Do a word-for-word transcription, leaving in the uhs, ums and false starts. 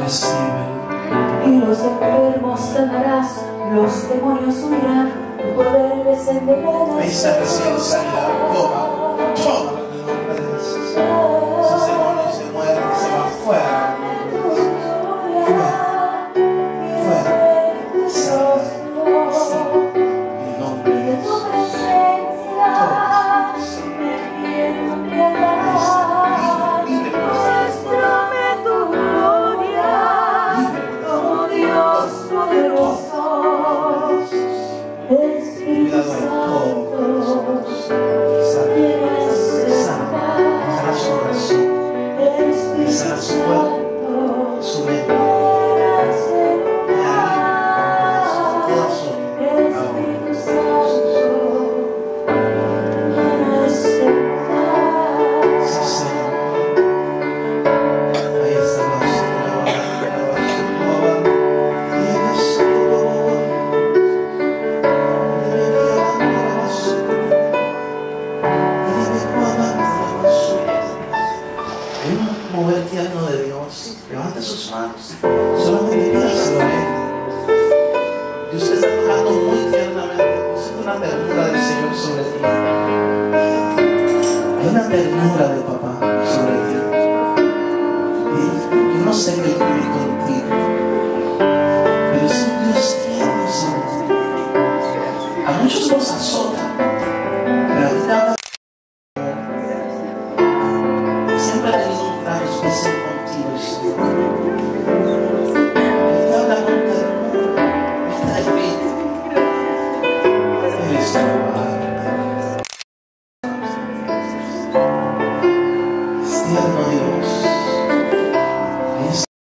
recibe. Y los enfermos sanarás, los demonios huirán, tu poder descenderá. Ahí está recibiendo sanidad. Toma, toma en el nombre de Jesús. Esos demonios se mueren, se van fuera. Fuera, fuera. Sana, sana. En el nombre de Jesús. Mover tierno de Dios. Levante sus manos. Solamente pídaselo a Él. Y usted está tocando muy tiernamente. Siente una ternura del Señor sobre ti. Hay una ternura de papá sobre ti. Y yo no sé qué Él vive contigo, pero es un Dios tierno sobre ti. A muchos los azota, pero a ti te habla. Siempre ha tenido un trato especial contigo, Señor. Él te habla con ternura, Él te invita. Eres tu Padre. Es tierno Dios.